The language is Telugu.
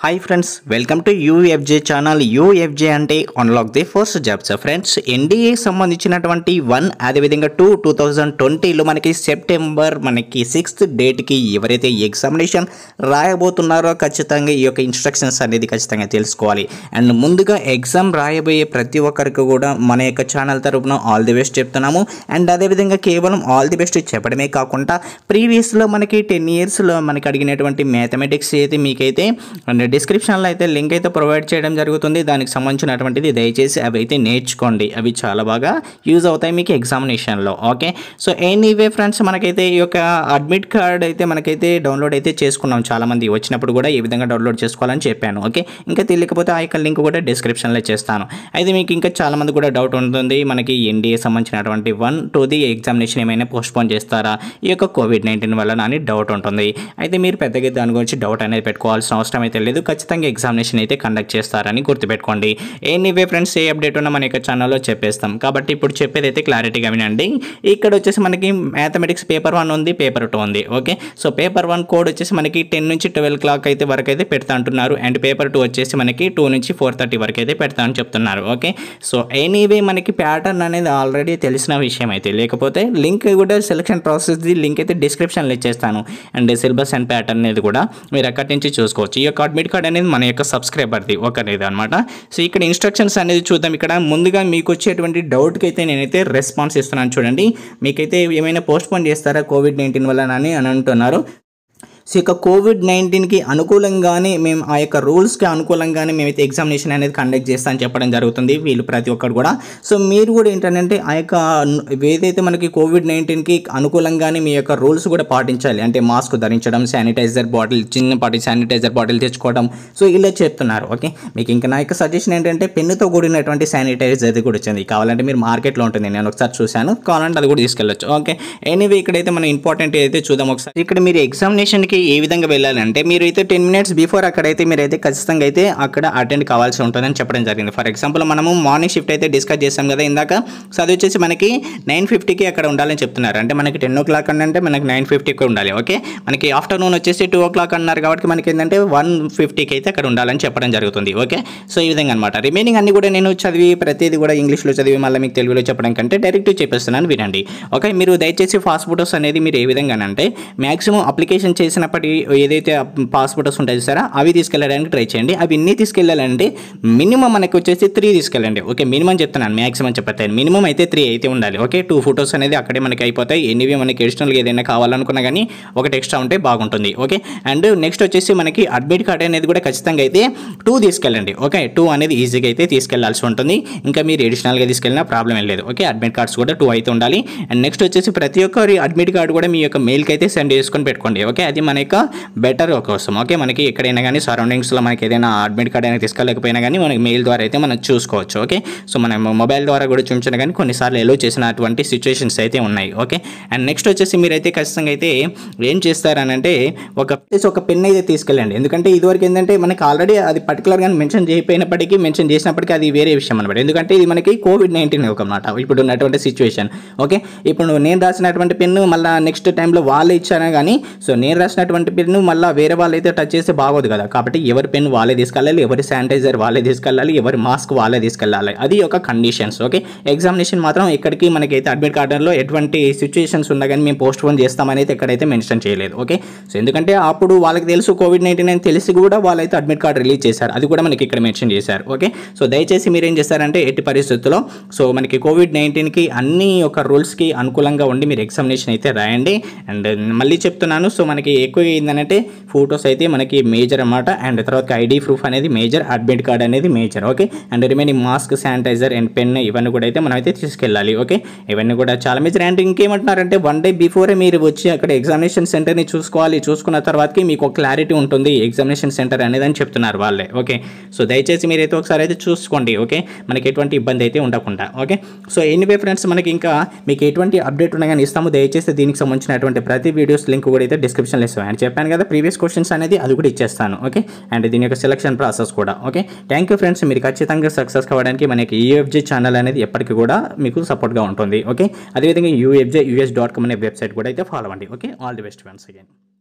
Hi friends, welcome to UFJ channel. UFJ అంటే unlock the first jobs. Friends, NDA సంబంధించినటువంటి 1 అదేవిధంగా 2020లో మనకి సెప్టెంబర్ 6th డేట్కి ఎవరైతే ఎగ్జామినేషన్ రాయబోతున్నారో ఖచ్చితంగా ఈ యొక్క ఇన్స్ట్రక్షన్స్ అనేది ఖచ్చితంగా తెలుసుకోవాలి. అండ్ ముందుగా ఎగ్జామ్ రాయబోయే ప్రతి ఒక్కరికి కూడా మన యొక్క ఛానల్ తరపున ఆల్ ది బెస్ట్ చెప్తున్నాము. అండ్ అదేవిధంగా కేవలం ఆల్ ది బెస్ట్ చెప్పడమే కాకుండా ప్రీవియస్లో మనకి 10 yearsలో మనకి అడిగినటువంటి మ్యాథమెటిక్స్ అయితే మీకైతే డిస్క్రిప్షన్లో అయితే లింక్ అయితే ప్రొవైడ్ చేయడం జరుగుతుంది. దానికి సంబంధించినటువంటిది దయచేసి అవి అయితే నేర్చుకోండి. అవి చాలా బాగా యూజ్ అవుతాయి మీకు ఎగ్జామినేషన్లో. ఓకే, సో ఎనీవే ఫ్రెండ్స్, మనకైతే ఈ యొక్క అడ్మిట్ కార్డ్ అయితే మనకైతే డౌన్లోడ్ అయితే చేసుకున్నాం. చాలామంది వచ్చినప్పుడు కూడా ఏ విధంగా డౌన్లోడ్ చేసుకోవాలని చెప్పాను. ఓకే, ఇంకా తెలియకపోతే ఆ యొక్క లింక్ కూడా డిస్క్రిప్షన్లో చేస్తాను. అయితే మీకు ఇంకా చాలామంది కూడా డౌట్ ఉంటుంది, మనకి ఎన్డీఏ సంబంధించినటువంటి 1 to the ఎగ్జామినేషన్ ఏమైనా పోస్ట్పోన్ చేస్తారా ఈ యొక్క COVID-19 వల్ల అని డౌట్ ఉంటుంది. అయితే మీరు పెద్దగా దాని గురించి డౌట్ అనేది పెట్టుకోవాల్సిన అవసరం అయితే లేదు. ఖచ్చితంగా ఎగ్జామినేషన్ అయితే కండక్ట్ చేస్తారని గుర్తుపెట్టుకోండి. ఎనీవే ఫ్రెండ్స్, ఏ అప్డేట్ ఉన్నా మన యొక్క ఛానల్లో చెప్పేస్తాం. కాబట్టి ఇప్పుడు చెప్పేది అయితే క్లారిటీగా వినండి. ఇక్కడ వచ్చేసి మనకి మ్యాథమెటిక్స్ పేపర్ 1 ఉంది, పేపర్ 2 ఉంది. ఓకే, సో పేపర్ 1 కోడ్ వచ్చేసి మనకి 10 నుంచి 12 o'clock అయితే వరకు అయితే పెడతా అంటున్నారు. అండ్ పేపర్ 2 వచ్చేసి మనకి 2 నుంచి 4:30 వరకు అయితే పెడతా అని చెప్తున్నారు. ఓకే, సో ఎనీవే మనకి ప్యాటర్న్ అనేది ఆల్రెడీ తెలిసిన విషయం అయితే, లేకపోతే లింక్ కూడా సెలక్షన్ ప్రాసెస్ది లింక్ అయితే డిస్క్రిప్షన్లో ఇచ్చేస్తాను. అండ్ సిలబస్ అండ్ ప్యాటర్న్ అనేది కూడా మీరు అక్కడి నుంచి చూసుకోవచ్చు. ఈ యొక్క అడ్మిట్ కార్డ్ అనేది మన యొక్క సబ్స్క్రైబర్ది ఒకరిది అనమాట. సో ఇక్కడ ఇన్స్ట్రక్షన్స్ అనేది చూద్దాం. ఇక్కడ ముందుగా మీకు వచ్చేటువంటి డౌట్కి అయితే నేనైతే రెస్పాన్స్ ఇస్తున్నాను. చూడండి, మీకైతే ఏమైనా పోస్ట్పోన్ చేస్తారా COVID-19 వల్ల అని అంటున్నారు. సో ఇక COVID-19కి అనుకూలంగానే మేము ఆ యొక్క రూల్స్కి అనుకూలంగానే మేమైతే ఎగ్జామినేషన్ అనేది కండక్ట్ చేస్తామని చెప్పడం జరుగుతుంది వీళ్ళు ప్రతి ఒక్కరు కూడా. సో మీరు కూడా ఏంటంటే ఆ యొక్క ఏదైతే మనకి COVID-19కి అనుకూలంగానే మీ యొక్క రూల్స్ కూడా పాటించాలి. అంటే మాస్క్ ధరించడం, శానిటైజర్ బాటిల్, చిన్నపాటి శానిటైజర్ బాటిల్ తెచ్చుకోవడం, సో ఇలా చెప్తున్నారు. ఓకే, మీకు ఇంకా నా యొక్క సజెషన్ ఏంటంటే పెన్నుతో కూడినటువంటి శానిటైజర్ కూడా వచ్చింది. కావాలంటే మీరు మార్కెట్లో ఉంటుంది, నేను ఒకసారి చూశాను, కావాలంటే అది కూడా తీసుకెళ్ళచ్చు. ఓకే, ఎనీవే ఇక్కడైతే మనం ఇంపార్టెంట్ అయితే చూద్దాం ఒకసారి. ఇక్కడ మీరు ఎగ్జామినేషన్కి ఏ విధంగా వెళ్ళాలంటే మీరు అయితే 10 minutes బిఫోర్ అక్కడైతే మీరైతే ఖచ్చితంగా అయితే అక్కడ అటెండ్ కావాల్సి ఉంటుందని చెప్పడం జరిగింది. ఫర్ ఎగ్జాంపుల్ మనము మార్నింగ్ షిఫ్ట్ అయితే డిస్కస్ చేస్తాం కదా ఇందాక. సో అది వచ్చేసి మనకి 9:50కి అక్కడ ఉండాలని చెప్తున్నారు. అంటే మనకి 10 o'clock అంటే మనకి 9:50కి ఉండాలి. ఓకే, మనకి ఆఫ్టర్నూన్ వచ్చేసి 2 o'clock అన్నారు కాబట్టి మనకి ఏంటంటే 1:50కి అయితే అక్కడ ఉండాలని చెప్పడం జరుగుతుంది. ఓకే, సో ఈ విధంగా అనమాట. రిమైనింగ్ అన్ని కూడా నేను చదివి ప్రతిదీ కూడా ఇంగ్లీష్లో చదివి మళ్ళీ మీకు తెలుగులో చెప్పడం కంటే డైరెక్ట్ చెప్పేస్తున్నాను, వినండి. ఓకే, మీరు దయచేసి ఫాస్ట్ ఫోటోస్ అనేది మీరు ఏ విధంగా అంటే మ్యాక్సిమం అప్లికేషన్ చేసినప్పటి ఏదైతే పాస్ ఫోటోస్ ఉంటాయి సార్ అవి తీసుకెళ్ళడానికి ట్రై చేయండి. అవి ఎన్ని తీసుకెళ్ళాలంటే మినిమం మనకి వచ్చేసి 3 తీసుకెళ్ళండి. ఓకే, మినిమం చెప్తున్నాను, మ్యాక్సిమం చెప్పట్లేదు. మినిమం అయితే 3 అయితే ఉండాలి. ఓకే, 2 ఫోటోస్ అనేది అక్కడే మనకి అయిపోతాయి. ఎనీవే మనకి అడిషనల్గా ఏదైనా కావాలనుకున్నా కానీ ఒకటి ఎక్స్ట్రా ఉంటే బాగుంటుంది. ఓకే, అండ్ నెక్స్ట్ వచ్చేసి మనకి అడ్మిట్ కార్డ్ అనేది కూడా ఖచ్చితంగా అయితే 2 తీసుకెళ్ళండి. ఓకే, 2 అనేది ఈజీగా అయితే తీసుకెళ్లాల్సి ఉంటుంది. ఇంకా మీరు అడిషనల్గా తీసుకెళ్ళినా ప్రాబ్లం ఏం లేదు. ఓకే, అడ్మిట్ కార్డ్స్ కూడా 2 అయితే ఉండాలి. అండ్ నెక్స్ట్ వచ్చేసి ప్రతి ఒక్కరి అడ్మిట్ కార్డు కూడా మీ యొక్క మెయిల్కి అయితే సెండ్ చేసుకొని పెట్టుకోండి. ఓకే, అది మన యొక్క బెటర్ కోసం. ఓకే, మనకి ఎక్కడైనా కానీ సరౌండింగ్స్లో మనకి ఏదైనా అడ్మిట్ కార్డ్ అనేది తీసుకెళ్ళకపోయినా కానీ మనకి మెయిల్ ద్వారా అయితే మనం చూసుకోవచ్చు. ఓకే, సో మనం మొబైల్ ద్వారా కూడా చూపించినా కానీ కొన్నిసార్లు ఎలో చేసినటువంటి సిచ్యువేషన్స్ అయితే ఉన్నాయి. ఓకే, అండ్ నెక్స్ట్ వచ్చేసి మీరైతే ఖచ్చితంగా అయితే ఏం చేస్తారనంటే ఒక పెన్ అయితే తీసుకెళ్ళండి. ఎందుకంటే ఇదివరకు ఏంటంటే మనకి ఆల్రెడీ అది పర్టికులర్గా మెన్షన్ మెన్షన్ చేసినప్పటికీ అది వేరే విషయం అనమాట. ఎందుకంటే ఇది మనకి COVID-19 ఒకమాట ఇప్పుడు ఉన్నటువంటి సిచ్యువేషన్. ఓకే, ఇప్పుడు నేను రాసినటువంటి పెన్ను మళ్ళీ నెక్స్ట్ టైంలో వాళ్ళే ఇచ్చారా కానీ, సో నేను రాసినటువంటి పెన్ను మళ్ళీ వేరే వాళ్ళు అయితే టచ్ చేస్తే బాగోదు కదా. కాబట్టి ఎవరి పెన్ వాళ్ళే తీసుకెళ్ళాలి, ఎవరి శానిటైజర్ వాళ్ళే తీసుకెళ్ళాలి, ఎవరి మాస్క్ వాళ్ళే తీసుకెళ్ళాలి. అది ఒక కండిషన్స్. ఓకే, ఎగ్జామినేషన్ మాత్రం ఎక్కడికి మనకైతే అడ్మిట్ కార్డులో ఎటువంటి సిచ్యువేషన్స్ ఉన్నా కానీ మేము పోస్ట్ పోన్ చేస్తామని అయితే ఎక్కడైతే మెన్షన్ చేయలేదు. ఓకే, సో ఎందుకంటే అప్పుడు వాళ్ళకి తెలుసు COVID-19 అని తెలిసి కూడా వాళ్ళైతే అడ్మిట్ కార్డు రిలీజ్ చేశారు. అది కూడా మనకి ఇక్కడ మెన్షన్ చేశారు. ఓకే, సో దయచేసి మీరు ఏం చేస్తారంటే ఎట్టి పరిస్థితుల్లో సో మనకి COVID-19కి అన్ని ఒక రూల్స్కి అనుకూలంగా ఉండి మీరు ఎగ్జామినేషన్ అయితే రాయండి. అండ్ మళ్ళీ చెప్తున్నాను, సో మనకి ఎక్కువ ఏంటంటే ఫోటోస్ అయితే మనకి మేజర్ అన్నమాట. అండ్ తర్వాత ఐడి ప్రూఫ్ అనేది మేజర్, అడ్మిట్ కార్డ్ అనేది major. Okay, and remaining mask, sanitiser and pen ఇవన్నీ కూడా అయితే మనం అయితే తీసుకెళ్ళాలి. ఓకే, ఇవన్నీ కూడా చాలా మేజర్. అండ్ ఇంకేమంటున్నారంటే 1 day బిఫోరే మీరు వచ్చి అక్కడ ఎగ్జామినేషన్ సెంటర్ని చూసుకోవాలి. చూసుకున్న తర్వాతకి మీకు ఒక క్లారిటీ ఉంటుంది ఎగ్జామినేషన్ సెంటర్ అనేది అని చెప్తున్నారు వాళ్ళే. ఓకే, సో దయచేసి మీరైతే ఒకసారి అయితే చూసుకోండి. ఓకే, మనకి ఎటువంటి ఇబ్బంది అయితే ఉండకుండా. ఓకే, సో ఎనీవే ఫ్రెండ్స్, మనకి ఇంకా మీకు ఎటువంటి అప్డేట్ ఉన్నా కానీ ఇస్తాము. దయచేసి దీనికి సంబంధించినటువంటి ప్రతి వీడియోస్ లింక్ కూడా అయితే డిస్క్రిప్షన్లో ఇస్తాను. అని చెప్పాను కదా, ప్రీవియస్ క్వశ్చన్స్ అనేది అది కూడా ఇచ్చేస్తాను. ఓకే, అండ్ దీని యొక్క సెలక్షన్ ప్రాసెస్ కూడా. ఓకే, థ్యాంక్ యూ ఫ్రెండ్స్, మీరు ఖచ్చితంగా సక్సెస్ కావడానికి మనకి యూఎఫ్జే ఛానల్ అనేది ఎప్పటికీ కూడా మీకు సపోర్ట్గా ఉంటుంది. ఓకే, అదేవిధంగా ufj.us.com అనే వెబ్సైట్ కూడా అయితే ఫాలో అవ్వండి. Okay, all the best friends again.